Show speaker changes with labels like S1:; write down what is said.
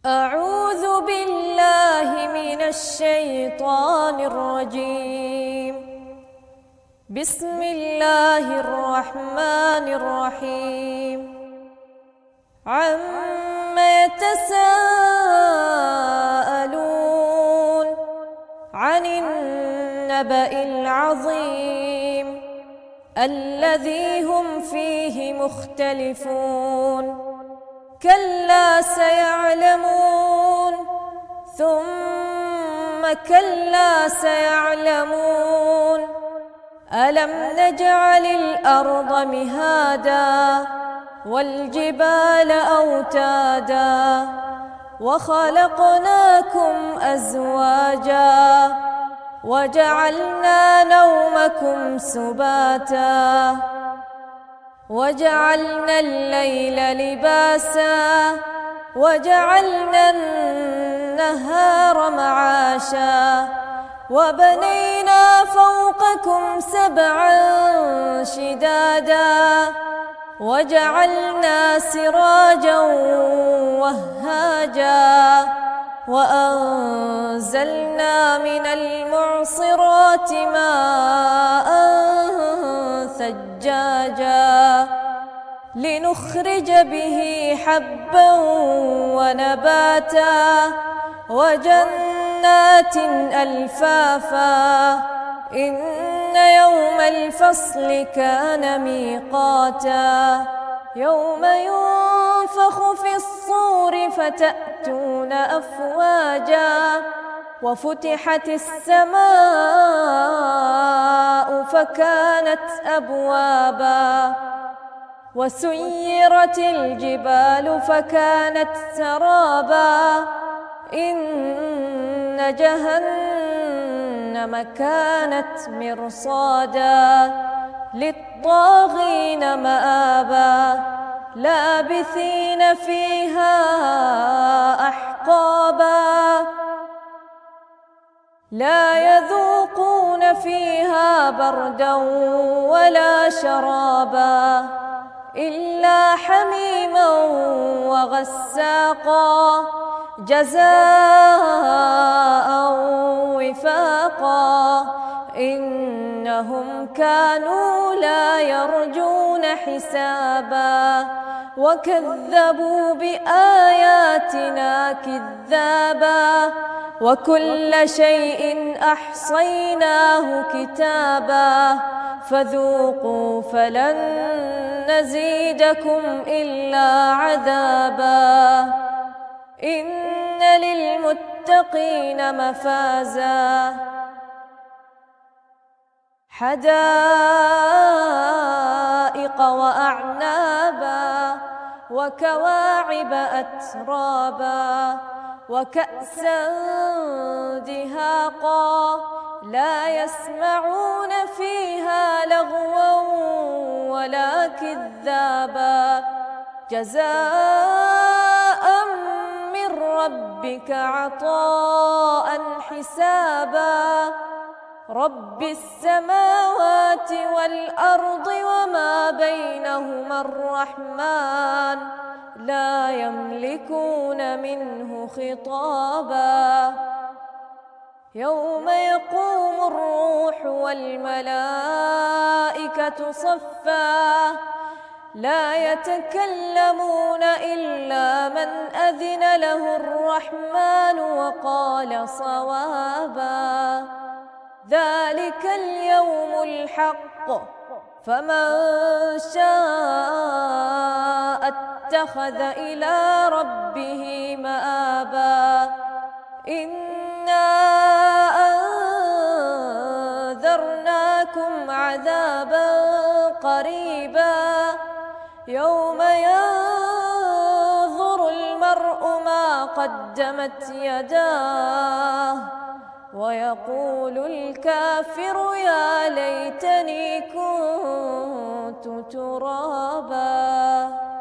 S1: أعوذ بالله من الشيطان الرجيم. بسم الله الرحمن الرحيم. عم يتساءلون عن النبأ العظيم الذي هم فيه مختلفون. كلا سيعلمون ثم كلا سيعلمون. ألم نجعل الأرض مهادا والجبال أوتادا وخلقناكم أزواجا وجعلنا نومكم سباتا وجعلنا الليل لباسا وجعلنا النهار معاشا وبنينا فوقكم سبعا شدادا وجعلنا سراجا وهاجا وأنزلنا من المعصرات ماء ثجاجا لنخرج به حبا ونباتا وجنات ألفافا. إن يوم الفصل كان ميقاتا يوم ينفخ في الصور فتأتون أفواجا وفتحت السماء فكانت أبوابا وسيرت الجبال فكانت سرابا. إن جهنم كانت مرصادا للطاغين مآبا لابثين فيها أحقابا لا يذوقون فيها بردا ولا شرابا إلا حميما وغساقا جزاء وفاقا. إنهم كانوا لا يرجون حسابا وكذبوا بآياتنا كذابا وكل شيء أحصيناه كتابا فذوقوا فلن نزيدكم إلا عذابا. إن للمتقين مفازا حدائق وأعنابا وكواعب أترابا وكأسا دهاقا لا يسمعون فيها لغوا ولا كذابا جزاء من ربك عطاء حسابا. رب السماوات والأرض وما بينهما الرحمن لا يملكون منه خطابا. يوم يقوم الروح والملائكة صفا لا يتكلمون إلا من أذن له الرحمن وقال صوابا. ذلك اليوم الحق فمن شاء اتخذ إلى ربه مآبا. إنا أنذرناكم عذابا قريبا يوم ينظر المرء ما قدمت يداه ويقول الكافر يا ليتني كنت ترابا.